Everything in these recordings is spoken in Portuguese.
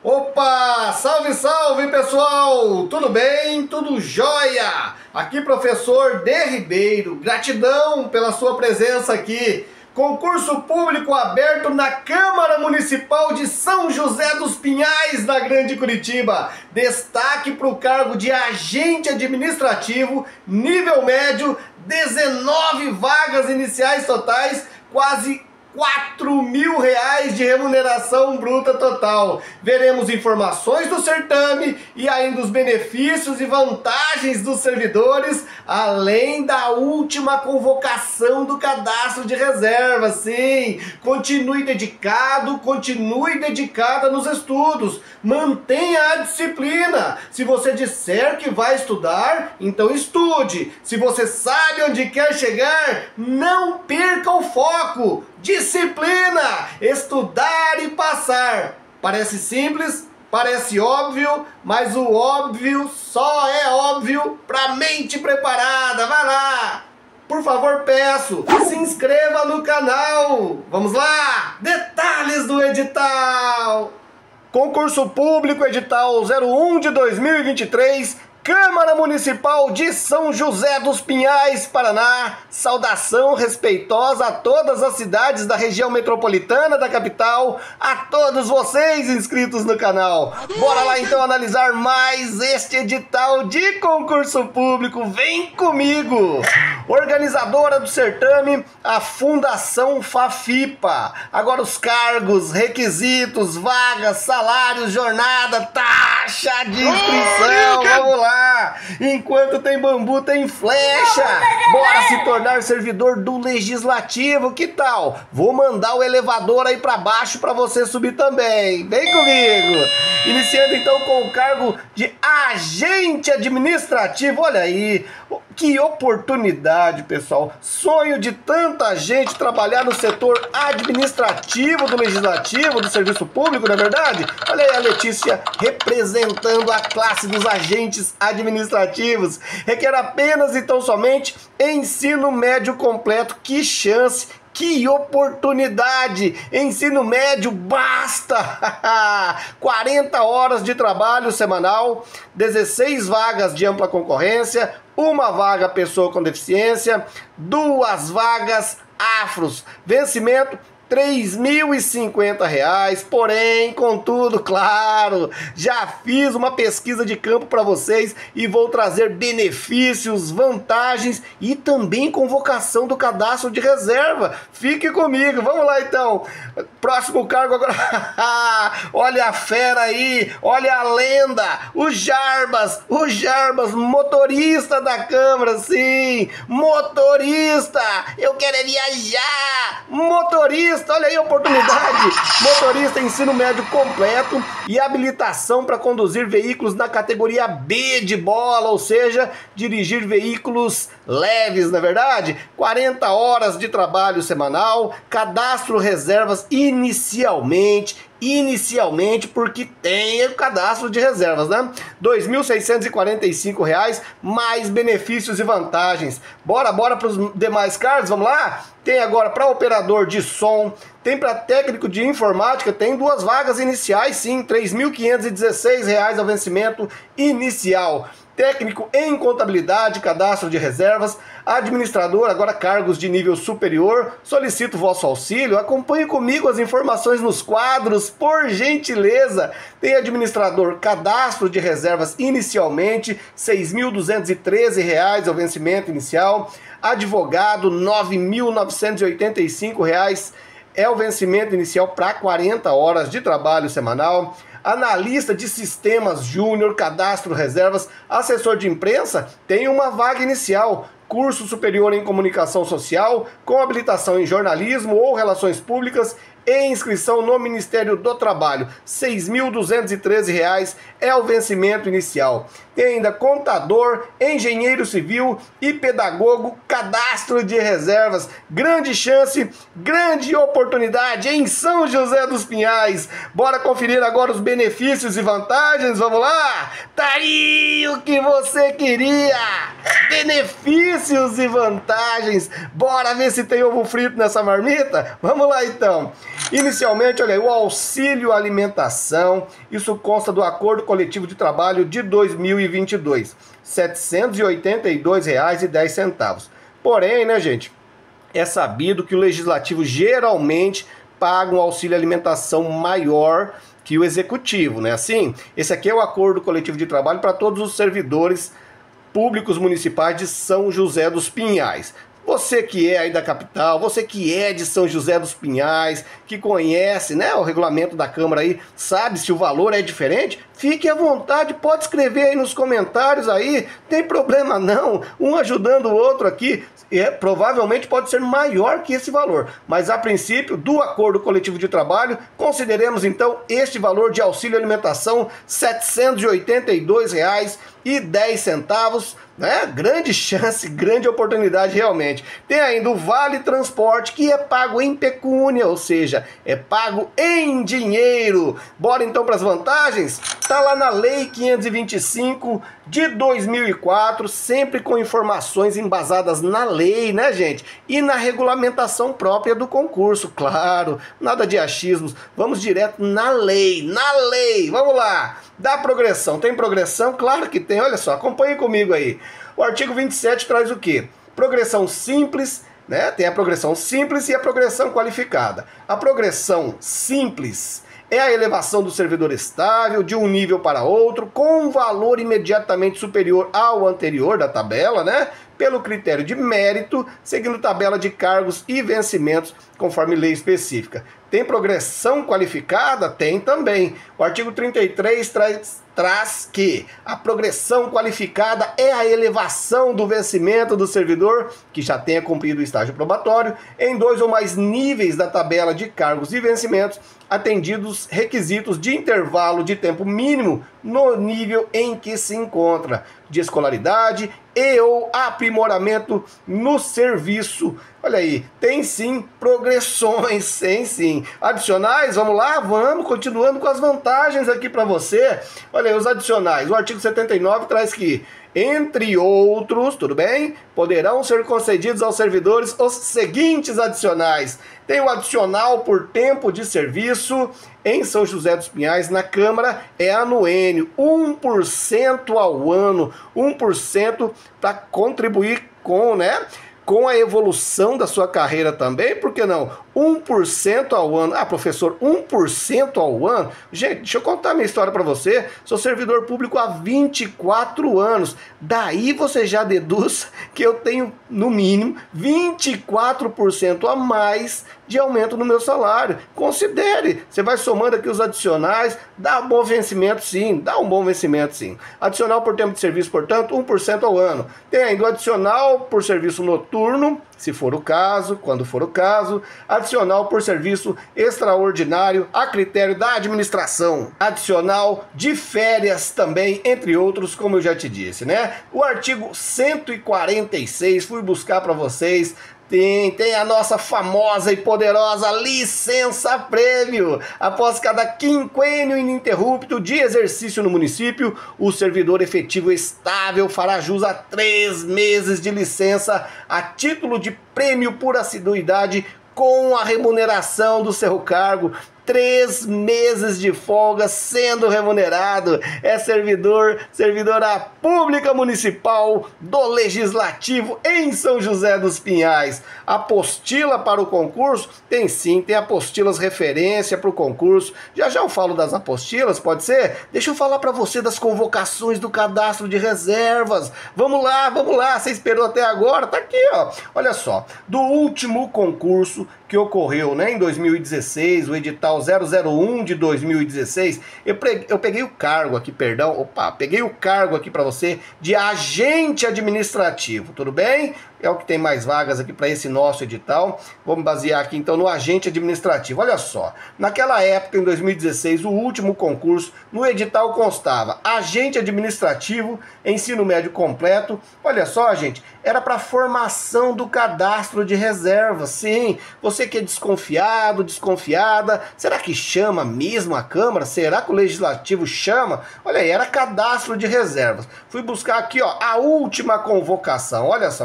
Opa! Salve, salve pessoal! Tudo bem? Tudo jóia? Aqui professor D. Ribeiro, gratidão pela sua presença aqui. Concurso público aberto na Câmara Municipal de São José dos Pinhais, na Grande Curitiba. Destaque para o cargo de agente administrativo, nível médio, 19 vagas iniciais totais, quase R$ 4.000 de remuneração bruta total. Veremos informações do certame e ainda os benefícios e vantagens dos servidores, além da última convocação do cadastro de reserva. Sim, continue dedicado, continue dedicada nos estudos, mantenha a disciplina. Se você disser que vai estudar, então estude. Se você sabe onde quer chegar, não perca o foco. Disciplina, estudar e passar. Parece simples, parece óbvio, mas o óbvio só é óbvio para mente preparada. Vai lá, por favor, peço, se inscreva no canal. Vamos lá, detalhes do edital. Concurso público edital 01 de 2023. Câmara Municipal de São José dos Pinhais, Paraná. Saudação respeitosa a todas as cidades da região metropolitana da capital, a todos vocês inscritos no canal. Bora lá então analisar mais este edital de concurso público. Vem comigo! Organizadora do certame, a Fundação Fafipa. Agora os cargos, requisitos, vagas, salários, jornada, taxa de inscrição. Vamos lá! Enquanto tem bambu, tem flecha. Bora se tornar servidor do Legislativo, que tal? Vou mandar o elevador aí pra baixo pra você subir também. Vem comigo. Iniciando então com o cargo de agente administrativo. Olha aí, que oportunidade, pessoal. Sonho de tanta gente trabalhar no setor administrativo do Legislativo, do Serviço Público, não é verdade? Olha aí a Letícia representando a classe dos agentes administrativos. Requer apenas e tão somente ensino médio completo. Que chance! Que oportunidade! Ensino médio, basta! 40 horas de trabalho semanal, 16 vagas de ampla concorrência, uma vaga pessoa com deficiência, 2 vagas afros. Vencimento R$ 3.050, porém, contudo, claro, já fiz uma pesquisa de campo para vocês e vou trazer benefícios, vantagens e também convocação do cadastro de reserva. Fique comigo, vamos lá então. Próximo cargo agora. Olha a fera aí, olha a lenda, o Jarbas, motorista da Câmara, sim, motorista, eu quero viajar, motorista. Olha aí a oportunidade, motorista ensino médio completo e habilitação para conduzir veículos na categoria B de bola, ou seja, dirigir veículos leves, na verdade. 40 horas de trabalho semanal, cadastro reservas inicialmente, porque tem o cadastro de reservas, né? R$ 2.645, mais benefícios e vantagens. Bora para os demais cargos, vamos lá? Tem agora para operador de som, tem para técnico de informática, tem 2 vagas iniciais, sim, R$ 3.516 ao vencimento inicial. Técnico em contabilidade, cadastro de reservas, administrador, agora cargos de nível superior. Solicito vosso auxílio, acompanhe comigo as informações nos quadros, por gentileza. Tem administrador, cadastro de reservas inicialmente, R$ 6.213 ao vencimento inicial. Advogado, R$ 9.985 é o vencimento inicial para 40 horas de trabalho semanal. Analista de sistemas júnior, cadastro reservas, assessor de imprensa, tem uma vaga inicial. Curso superior em comunicação social, com habilitação em jornalismo ou relações públicas e inscrição no Ministério do Trabalho. R$ 6.213 é o vencimento inicial. Tem ainda contador, engenheiro civil e pedagogo, cadastro de reservas. Grande chance, grande oportunidade em São José dos Pinhais. Bora conferir agora os benefícios e vantagens, vamos lá? Tá aí o que você queria! Benefícios e vantagens. Bora ver se tem ovo frito nessa marmita? Vamos lá então. Inicialmente, olha aí, o auxílio alimentação, isso consta do Acordo Coletivo de Trabalho de 2022, R$ 782,10. Porém, né, gente, é sabido que o Legislativo geralmente paga um auxílio alimentação maior que o Executivo, né? Assim, esse aqui é o Acordo Coletivo de Trabalho para todos os servidores públicos municipais de São José dos Pinhais. Você que é aí da capital, você que é de São José dos Pinhais, que conhece, né, o regulamento da Câmara aí, sabe se o valor é diferente, fique à vontade, pode escrever aí nos comentários aí, tem problema não, um ajudando o outro aqui, provavelmente pode ser maior que esse valor, mas a princípio do Acordo Coletivo de Trabalho, consideremos então este valor de auxílio alimentação R$ 782,10, né? Grande chance, grande oportunidade realmente. Tem ainda o Vale Transporte, que é pago em pecúnia, ou seja, é pago em dinheiro. Bora então para as vantagens? Tá lá na Lei 525 de 2004, sempre com informações embasadas na lei, né, gente? E na regulamentação própria do concurso, claro, nada de achismos, vamos direto na lei, vamos lá. Da progressão, tem progressão? Claro que tem, olha só, acompanhe comigo aí. O artigo 27 traz o quê? Progressão simples, né? Tem a progressão simples e a progressão qualificada. A progressão simples é a elevação do servidor estável de um nível para outro, com um valor imediatamente superior ao anterior da tabela, né? Pelo critério de mérito, seguindo tabela de cargos e vencimentos, conforme lei específica. Tem progressão qualificada? Tem também. O artigo 33 traz que a progressão qualificada é a elevação do vencimento do servidor que já tenha cumprido o estágio probatório em 2 ou mais níveis da tabela de cargos e vencimentos, atendidos requisitos de intervalo de tempo mínimo no nível em que se encontra, de escolaridade e ou aprimoramento no serviço. Olha aí, tem sim progressões, tem sim. Adicionais, vamos lá? Vamos, continuando com as vantagens aqui para você. Olha aí, os adicionais. O artigo 79 traz que, entre outros, tudo bem? Poderão ser concedidos aos servidores os seguintes adicionais. Tem o adicional por tempo de serviço em São José dos Pinhais, na Câmara, é anuênio, 1% ao ano, 1% para contribuir com, né? Com a evolução da sua carreira também, por que não? 1% ao ano. Ah, professor, 1% ao ano? Gente, deixa eu contar minha história para você. Sou servidor público há 24 anos. Daí você já deduz que eu tenho, no mínimo, 24% a mais de aumento no meu salário. Considere, você vai somando aqui os adicionais, dá um bom vencimento sim, dá um bom vencimento sim. Adicional por tempo de serviço, portanto, 1% ao ano. Tem ainda o adicional por serviço noturno, se for o caso, quando for o caso, adicional por serviço extraordinário a critério da administração, adicional de férias também, entre outros, como eu já te disse, né? O artigo 146, fui buscar para vocês, tem a nossa famosa e poderosa licença prêmio. Após cada quinquênio ininterrupto de exercício no município, o servidor efetivo estável fará jus a 3 meses de licença a título de prêmio por assiduidade com a remuneração do seu cargo. 3 meses de folga sendo remunerado. É servidora pública municipal do Legislativo em São José dos Pinhais. Apostila para o concurso? Tem sim, tem apostilas referência para o concurso. Já eu falo das apostilas, pode ser? Deixa eu falar para você das convocações do cadastro de reservas. Vamos lá, você esperou até agora? Tá aqui, ó. Olha só, do último concurso que ocorreu, né, em 2016, o edital 001 de 2016, eu peguei o cargo aqui, peguei o cargo aqui para você de agente administrativo, tudo bem? É o que tem mais vagas aqui para esse nosso edital. Vamos basear aqui então no agente administrativo. Olha só, naquela época, em 2016, o último concurso, no edital constava agente administrativo, ensino médio completo. Olha só, gente, era para formação do cadastro de reservas. Sim, você que é desconfiado, desconfiada, será que chama mesmo a Câmara? Será que o Legislativo chama? Olha aí, era cadastro de reservas. Fui buscar aqui, ó, a última convocação. Olha só, concurso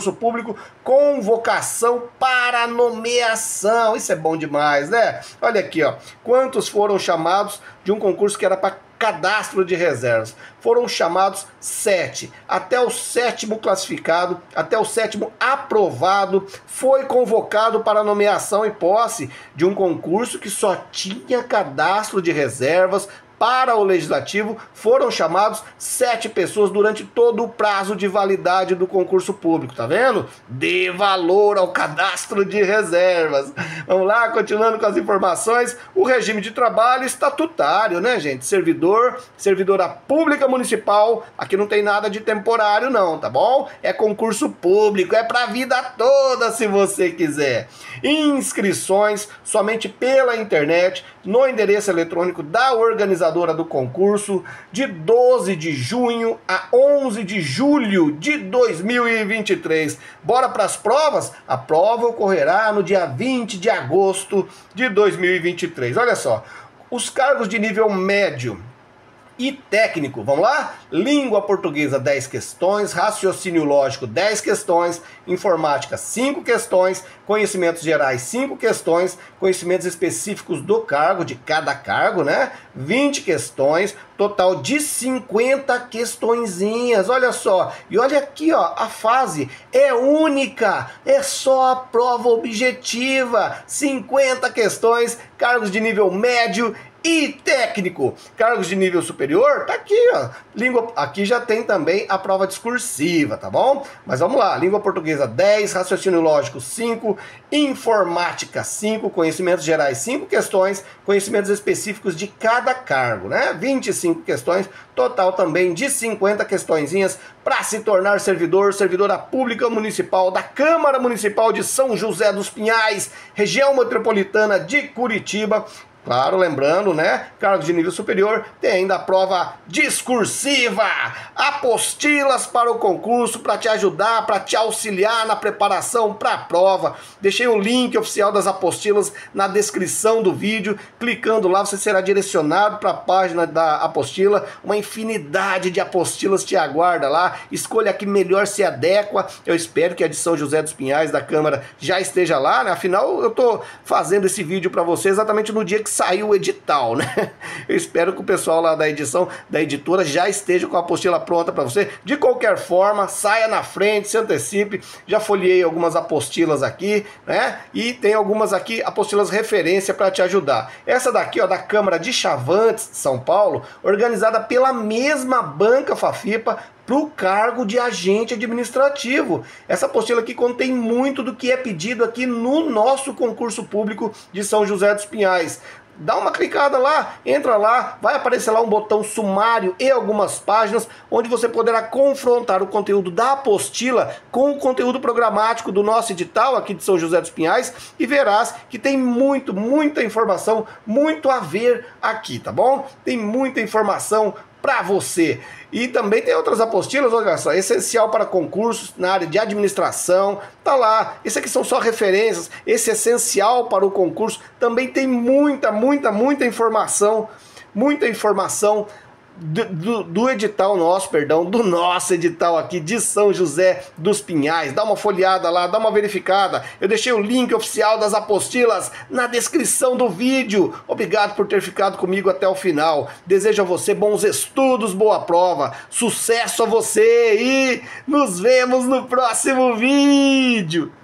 concurso público, convocação para nomeação. Isso é bom demais, né? Olha aqui, ó, quantos foram chamados de um concurso que era para cadastro de reservas? Foram chamados 7. Até o 7º classificado, até o 7º aprovado, foi convocado para nomeação e posse de um concurso que só tinha cadastro de reservas. Para o Legislativo, foram chamados 7 pessoas durante todo o prazo de validade do concurso público, tá vendo? Dê valor ao cadastro de reservas. Vamos lá, continuando com as informações. O regime de trabalho estatutário, né, gente? Servidora pública municipal, aqui não tem nada de temporário não, tá bom? É concurso público, é pra vida toda se você quiser. Inscrições somente pela internet, no endereço eletrônico da organizadora do concurso, de 12 de junho a 11 de julho de 2023. Bora para as provas? A prova ocorrerá no dia 20 de agosto de 2023. Olha só, os cargos de nível médio e técnico, vamos lá? Língua portuguesa 10 questões, raciocínio lógico 10 questões, informática 5 questões, conhecimentos gerais 5 questões, conhecimentos específicos do cargo, de cada cargo, né? 20 questões, total de 50 questõezinhas, olha só. E olha aqui, ó, a fase é única, é só a prova objetiva, 50 questões, cargos de nível médio e técnico. Cargos de nível superior, tá aqui, ó. Aqui já tem também a prova discursiva, tá bom? Mas vamos lá, língua portuguesa 10, raciocínio lógico 5, informática 5, conhecimentos gerais 5 questões, conhecimentos específicos de cada cargo, né? 25 questões, total também de 50 questõezinhas para se tornar servidora pública municipal da Câmara Municipal de São José dos Pinhais, região metropolitana de Curitiba. Claro, lembrando, né? Cargos de nível superior, tem ainda a prova discursiva, apostilas para o concurso, para te ajudar, para te auxiliar na preparação para a prova. Deixei o link oficial das apostilas na descrição do vídeo. Clicando lá, você será direcionado para a página da apostila. Uma infinidade de apostilas te aguarda lá. Escolha a que melhor se adequa. Eu espero que a de São José dos Pinhais da Câmara já esteja lá, né? Afinal, eu tô fazendo esse vídeo para você exatamente no dia que saiu o edital, né? Eu espero que o pessoal lá da edição, da editora, já esteja com a apostila pronta para você. De qualquer forma, saia na frente, se antecipe. Já folhei algumas apostilas aqui, né? E tem algumas aqui, apostilas referência para te ajudar. Essa daqui, ó, da Câmara de Chavantes, São Paulo, organizada pela mesma banca Fafipa, para o cargo de agente administrativo. Essa apostila aqui contém muito do que é pedido aqui no nosso concurso público de São José dos Pinhais. Dá uma clicada lá, entra lá, vai aparecer lá um botão sumário e algumas páginas, onde você poderá confrontar o conteúdo da apostila com o conteúdo programático do nosso edital aqui de São José dos Pinhais e verás que tem muita informação, muito a ver aqui, tá bom? Tem muita informação para você. E também tem outras apostilas, olha só, essencial para concursos na área de administração, tá lá. Esse aqui são só referências, esse essencial para o concurso, também tem muita informação, do edital nosso, do nosso edital aqui de São José dos Pinhais. Dá uma folheada lá, dá uma verificada. Eu deixei o link oficial das apostilas na descrição do vídeo. Obrigado por ter ficado comigo até o final. Desejo a você bons estudos, boa prova, sucesso a você e nos vemos no próximo vídeo.